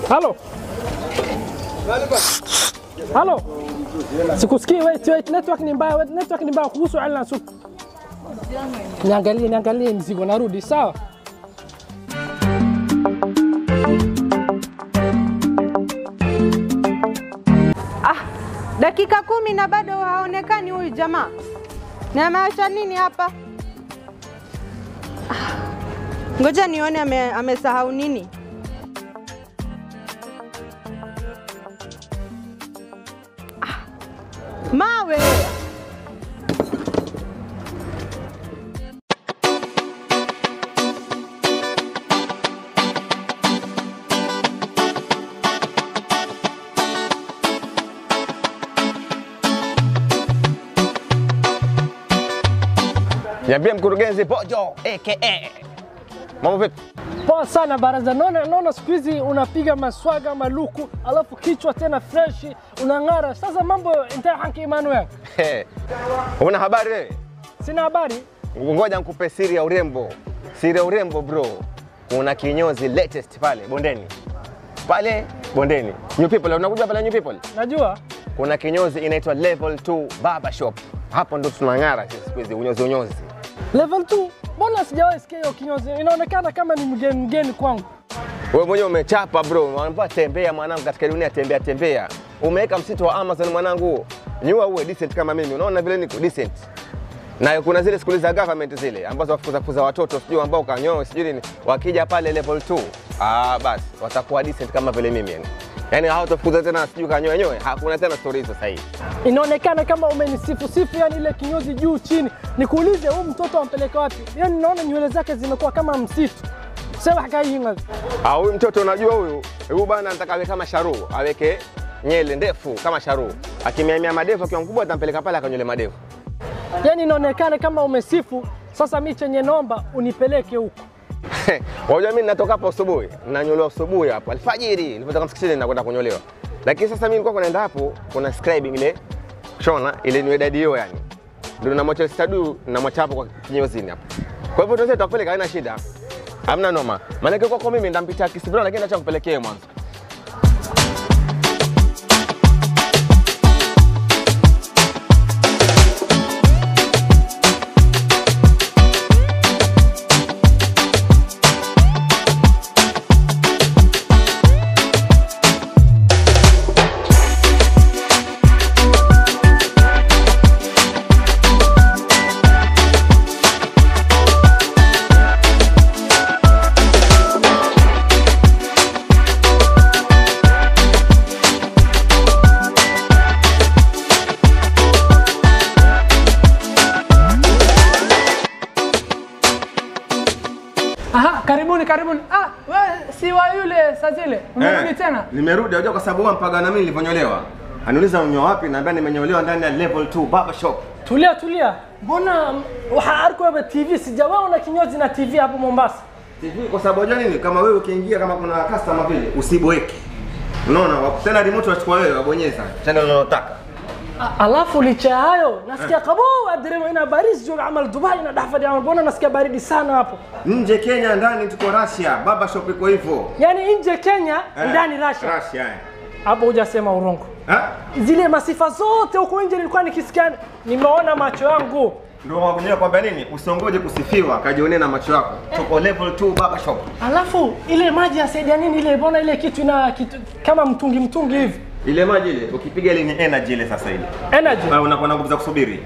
Halo. Halo. Sikusikii, wait, network ni mbaya, kuhusu Allan Soup. Niangalie mzigo narudi, sawa? Dakika 10 na bado haonekani huyu jamaa. Na ameacha nini hapa? Ngoja nione amesahau nini. Mawe. Niambie mkurugenzi Bojo aka. Mambo vipi? Poa sana baraza. Naona siku hizi unapiga maswaga maluku, alafu kichwa tena fresh, unang'ara. Sasa mambo intahanki Emmanuel. Una habari wewe? Sina habari. Ngoja nikupe siri ya urembo. Siri ya urembo bro. Kuna kinyozi latest pale Bondeni. New People, unakuja pale New People? Najua. Kuna kinyozi inaitwa Level 2 Barber Shop. Hapo ndo tunang'ara siku hizi unyozi. Level 2? Mbona sijawahi sikia hiyo kinyozi? Inaonekana kama ni mgeni kwangu. Wewe mwenyewe umechapa bro. Unaambiwa tembea mwanangu katika dunia, tembea. Umeweka msitu wa Amazon mwanangu. Nyua uwe decent kama mimi. Unaona vile niko decent. Na kuna zile skuli za government zile ambazo wafukuza watoto sijui ambao kanyoa sijui nini. Wakija pale level 2, basi watakuwa decent kama vile mimi yani. Yaani hawatafukuza tena sijui kanyoe. Hakuna tena story hizo sasa hivi. Inaonekana kama umenisifu yani ile kinyozi juu chini. Nikuulize huyu mtoto ampeleka wapi? Yaani naona nywele zake zimekuwa kama msitu. Sema hakai hinga. Huyu mtoto unajua huyu bana anataka awe kama Sharu, aweke nyele ndefu kama Sharu. Akimiamia madevu akiwa mkubwa atampeleka pale akanyole madevu. Yaani inaonekana kama umesifu, sasa mimi chenye naomba unipeleke huko. Wajua mimi natoka hapo asubuhi, nanyolewa asubuhi hapo. Alfajiri nilipotoka msikitini nakwenda kunyolewa. Lakini sasa mimi nilikuwa naenda hapo, kuna scribing ile shona ile ni dadi hiyo yani. Ndio namwacha stadu na mwachapo kwa kinyozini hapo. Kwa hivyo tunaweza tukapeleka haina shida. Hamna noma. Maana kwa mimi ndampitia Kisibra lakini acha kupelekea mwanzo. Karibuni. Wewe si wa yule Sazile. Umerudi tena? Nimerudi unajua kwa sababu mpaga na mimi nilivyonyolewa. Aniuliza unyo wapi? Naambia nimenyolewa ndani ya Level 2 Barber Shop. Tulia. Mbona haarko hapa TV sijawaona kinyozi na TV hapo Mombasa? TV kwa sababu unajua nini? Kama wewe ukiingia kama kuna customer vile usiboeke. Unaona tena remote wachukua wewe wabonyeza. Channel unalotaka. Alafu licha hayo nasikia kabo adremo ina Paris juu amal Dubai na dafadi amal bona nasikia baridi sana hapo. Nje Kenya ndani tuko Russia, Barber Shop iko hivyo. Yaani nje Kenya ndani Russia. Hapo hujasema urongo. Zile masifa zote huko nje nilikuwa nikisikia, nimeona macho yangu. Ndio wakunyea kwamba nini? Usiongoje kusifiwa, kajione na macho yako. Tuko Level 2 Barber Shop. Alafu ile maji yasaidia nini ile? Bona ile kitu ina kitu kama mtungi hivi. Ile maji ile ukipiga ile ni energy ile sasa ile. Energy? Unakuwa na nguvu za kusubiri.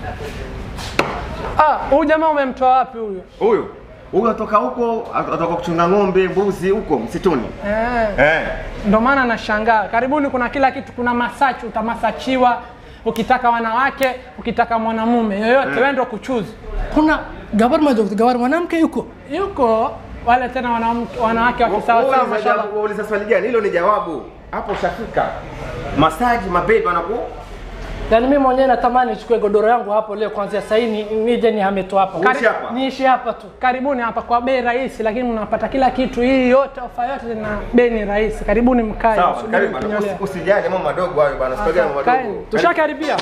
Huyu jamaa umemtoa wapi huyo? Huyu atoka huko, atoka kuchunga ng'ombe, mbuzi huko msituni. Ndio maana nashangaa. Karibuni kuna kila kitu, kuna masachi, utamasachiwa. Ukitaka wanawake, ukitaka mwanamume, yoyote wewe ndio kuchuzi. Kuna gawar mwanamke yuko wale tena wanawake wa kisawa sawa mashallah. Wauliza swali gani? Hilo ni jawabu. Hapo ushafika. Masaji mabebe wanaku. Yaani mimi mwenyewe natamani nichukue godoro yangu hapo leo kuanzia sasa nije nihame hapa. Niishi hapa tu. Karibuni hapa kwa bei rahisi lakini mnapata kila kitu. Hii yote ofa yote na bei ni rahisi. Karibuni mkae. Usijali mambo madogo hayo bwana. Usipige mambo madogo. Tushakaribia.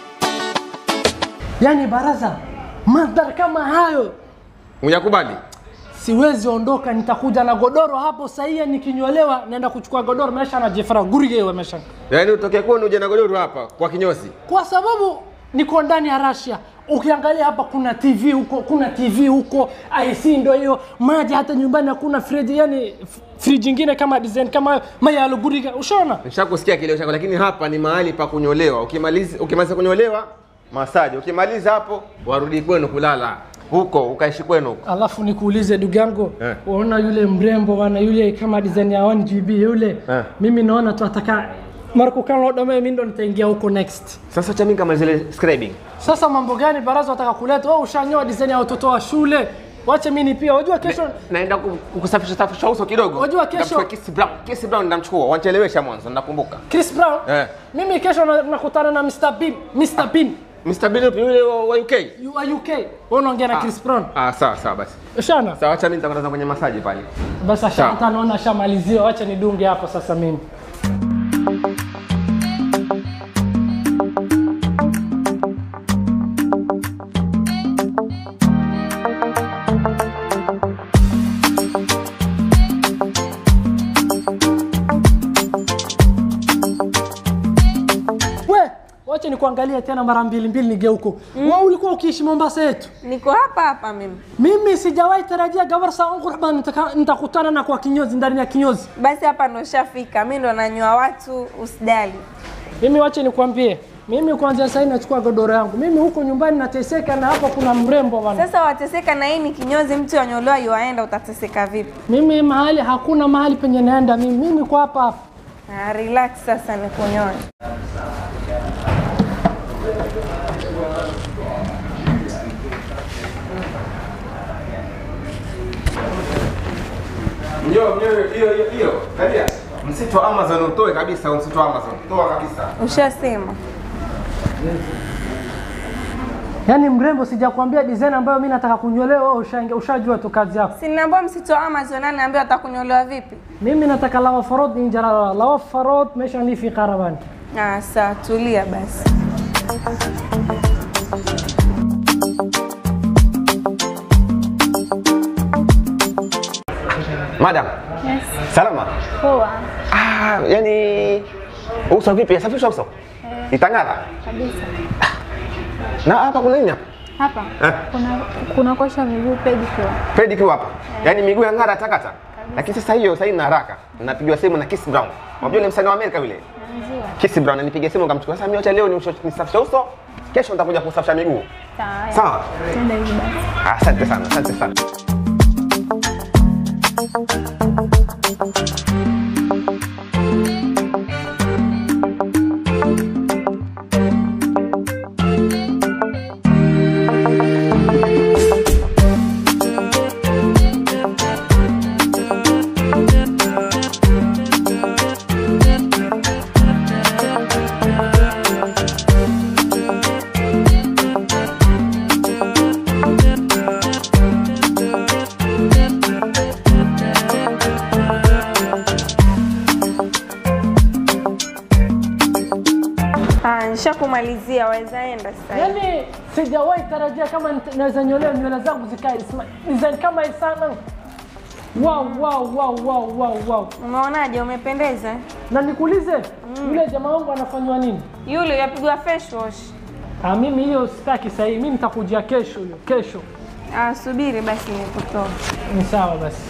Yaani baraza mandhari kama hayo Unakubali? siwezi ondoka, nitakuja na godoro hapo sahihi, nikinyolewa naenda kuchukua godoro maisha na Jefra gurige wa maisha. Yaani utoke kwenu uje na godoro hapa kwa kinyozi. Kwa sababu niko ndani ya Russia. Ukiangalia hapa kuna TV huko, kuna TV huko, IC ndio hiyo, maji hata nyumbani hakuna fridge, yani fridge nyingine kama design kama maya aluguriga. Ushaona? Nishakusikia kileo chako, lakini hapa ni mahali pa kunyolewa. Ukimaliza kunyolewa, masaji. Ukimaliza hapo, warudi kwenu kulala. Huko ukaishi kwenu. Alafu nikuulize ndugu yangu, unaona yule mrembo bwana, yule kama design ya 1GB yule, mimi naona tunataka Marco Carlo Dome, mimi ndo nitaingia huko next. Sasa cha mimi kama zile scribing. Sasa mambo gani baraza wataka kuleta? Wewe ushanyoa design ya watoto wa shule. Wacha mimi pia. Unajua kesho naenda kukusafisha uso kidogo. Unajua kesho Chris Brown ndamchukua. Wanchelewesha mwanzo nakumbuka. Chris Brown? Mimi kesho nakutana na Mr Bean. Mr Bean yule wa UK. Wa UK. Wewe unaongea na Chris Brown? Sawa basi. Ushana? Sawa, acha mimi nitakwenda kwenye masaji pale. Basi asante, naona shamalizia. Acha nidunge hapo sasa mimi. Wacha nikuangalia tena mara mbili nigeuko. Wewe ulikuwa ukiishi Mombasa yetu? Niko hapa mimi. Mimi sijawahi tarajia Gawarsa Ongurban nitakutana na kwa kinyozi ndani ya kinyozi. Basi hapa ndo shafika. Mimi ndo nanyoa watu, usidali. Mimi wacha nikwambie. Mimi kwanza sasa nachukua godoro yangu. Mimi huko nyumbani nateseka na hapo kuna mrembo bwana. Sasa wateseka na hii ni kinyozi, mtu anyolewa yuaenda, utateseka vipi? Mimi hakuna mahali penye naenda mimi niko hapa. Relax sasa nikunyoe. Hiyo. Kalia. Msitu wa Amazon utoe kabisa, msitu wa Amazon. Toa kabisa. Ushasema. Yaani mrembo sijakwambia design ambayo mimi nataka kunyolewa, ushajua tu kazi yako. Si ninaambia msitu wa Amazon, anaambia atakunyolewa vipi? Mimi nataka lawa farod injara, lawa farod mesha ni fi Karavan. Sawa, tulia basi. Madam. Yes. Salama. Poa. Yani uso vipi? Safisha uso. Itangara. Kabisa. Na hapa kuna nini hapa? Hapa kuna kosha miguu pedicure. Pedicure hapa. Yani miguu ya ngara takata. Lakini sasa hiyo sasa ina haraka. Napigiwa simu na Chris Brown. Unajua yule msanii wa Amerika yule? Ndio. Chris Brown ananipigia simu ngamchukua. Sasa mimi acha leo nisafisha uso. Kesho nitakuja kusafisha miguu. Sawa. Sawa. Twende hivi basi. Asante sana. Nishakumalizia, waweza enda sasa. Yaani sijawahi tarajia kama naweza nyolewa nywele zangu zikae design kama hii sana. Wow. Umeonaje, umependeza? Na nikuulize, yule jamaa wangu anafanywa nini? Yule yapigwa face wash. Mimi hiyo sitaki sasa hivi. Mimi nitakujia kesho hiyo. Kesho. Subiri basi nikutoe. Ni sawa basi.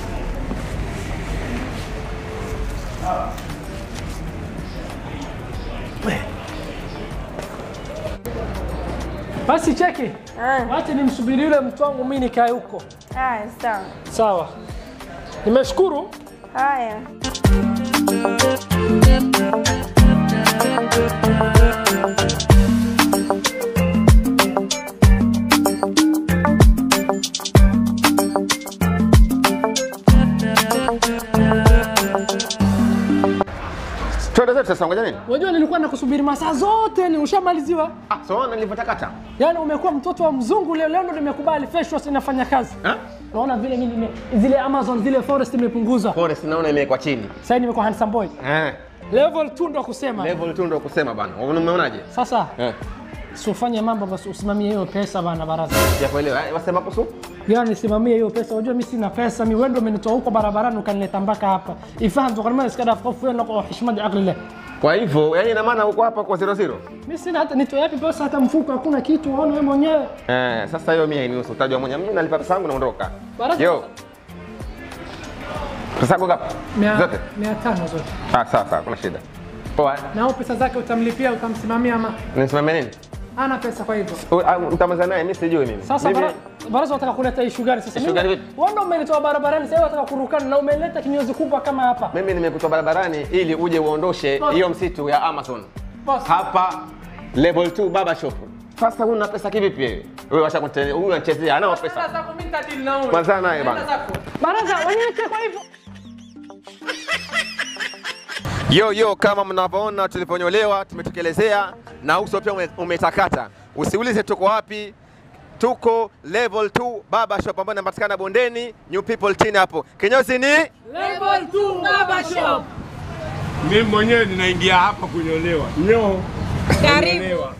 Basi cheki. Wacha nimsubiri yule mtu wangu mimi nikae huko. Sawa. Sawa. Nimeshukuru. Haya. Twende zetu sasa, ngoja nini? Unajua nilikuwa nakusubiri masaa zote, ni ushamaliziwa. So nilivyotakata. Yaani umekuwa mtoto wa mzungu leo ndo nimekubali fresh wash inafanya kazi. Naona vile mimi zile Amazon zile forest imepunguza. Forest naona imewekwa chini. Sasa nimekuwa handsome boy. Level 2 ndo kusema. Level 2 ndo kusema bana. Umeonaje? Sasa. Usifanye mambo basi, usimamie hiyo pesa bana baraza. Sijakuelewa. Wasema kuhusu? Yani simamie hiyo pesa. Unajua mimi sina pesa, mimi wewe ndio umenitoa huko barabarani ukanileta mpaka hapa. Ifahamu kwa maana sikada afu wewe na heshima ya akili. Kwa hivyo, yani ina maana uko hapa kwa 00? Mimi sina hata nitoe wapi pesa, hata mfuko hakuna kitu, uone wewe mwenyewe. Sasa hiyo mimi niusu utajua mwenyewe. Mimi nalipa pesa yangu naondoka. Yo. Pesa yako ngapi? Zote? 500 zote. Sawa, kuna shida. Poa. Na hiyo pesa zake utamlipia, utamsimamia ama? Nisimamie nini? Ana pesa kwa hivyo. Mtamaliza naye, mimi sijui mimi. Sasa baraza wataka kuleta issue gani sasa? Issue gani vipi? Wewe ndio umenitoa barabarani, sasa wataka kurukana na umeleta kinyozi kubwa kama hapa. Mimi nimekutoa barabarani ili uje uondoshe hiyo msitu ya Amazon. Hapa level 2 barber shop. Sasa una pesa kivipi wewe? Wewe washa kunitendea, huyu anachezea, anao pesa. Sasa zako mimi nitadili na wewe. Kwanza naye bana. Baraza waniache kwa hivyo. Yo, kama mnavyoona tuliponyolewa, tumetekelezea na uso pia umetakata. Usiulize tuko wapi. Tuko level 2 barber shop ambayo inapatikana Bondeni, New People Teen hapo. Kinyozi ni level 2 barber shop. Mimi mwenyewe ninaingia hapa kunyolewa. Karibu.